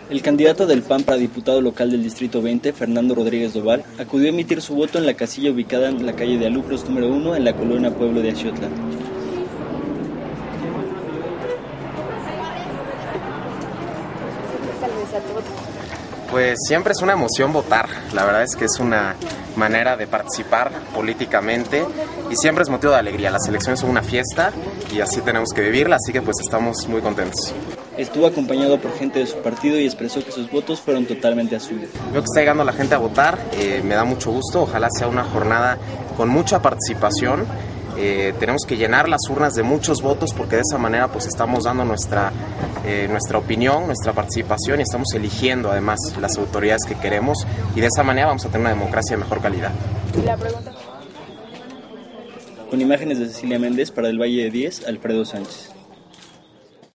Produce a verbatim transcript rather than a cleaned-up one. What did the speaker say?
El candidato del P A N para diputado local del Distrito veinte, Fernando Rodríguez Doval, acudió a emitir su voto en la casilla ubicada en la calle de Alupros número uno en la colonia Pueblo de Axiotla. Pues siempre es una emoción votar, la verdad es que es una manera de participar políticamente y siempre es motivo de alegría. Las elecciones son una fiesta y así tenemos que vivirla, así que pues estamos muy contentos. Estuvo acompañado por gente de su partido y expresó que sus votos fueron totalmente azules. Veo que está llegando la gente a votar, eh, me da mucho gusto, ojalá sea una jornada con mucha participación. Eh, tenemos que llenar las urnas de muchos votos porque de esa manera pues estamos dando nuestra, eh, nuestra opinión, nuestra participación y estamos eligiendo además las autoridades que queremos y de esa manera vamos a tener una democracia de mejor calidad. La pregunta... Con imágenes de Cecilia Méndez para el Valle de Diez, Alfredo Sánchez.